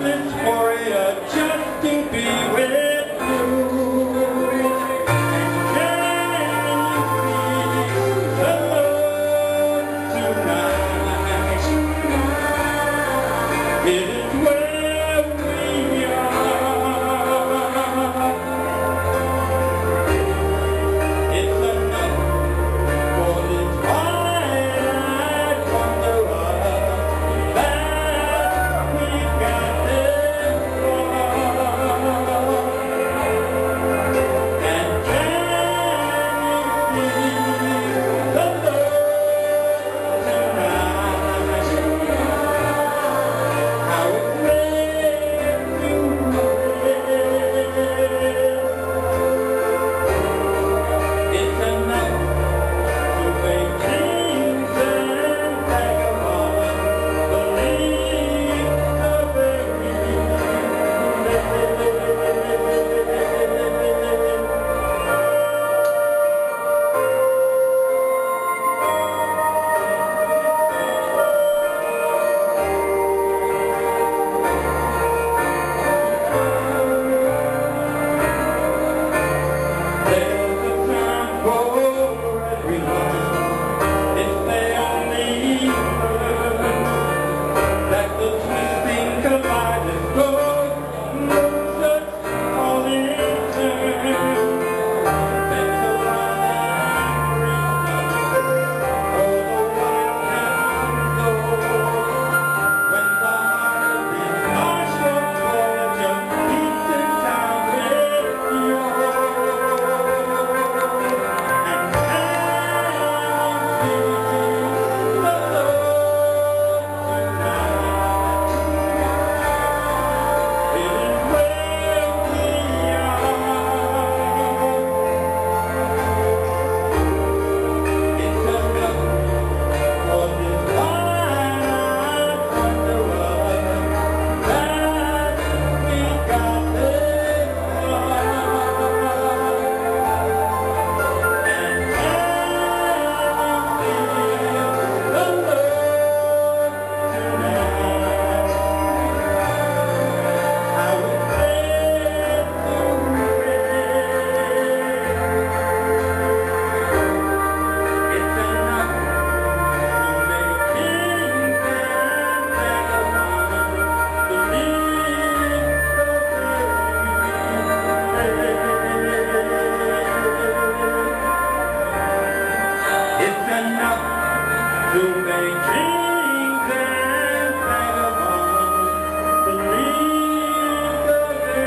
dysphoria just to be with you. And can you feel the love tonight? It is where we are. It's enough for this twilight wanderer that we got this far. And can you feel the love tonight? How it makes you it's enough to make kings and vagabonds believe the very there's a time for everyone if they only learn that the twisting kaleidoscope moves us all in turn. There's a rhyme for the wild hounds go when the heart is martial Georgia beats in time with enough to make kings and vagabonds believe the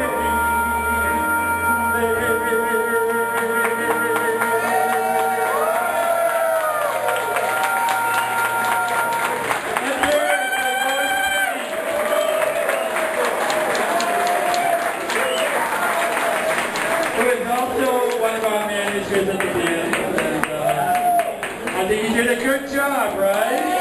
who is also one of our managers at the band. I think you did a good job, right?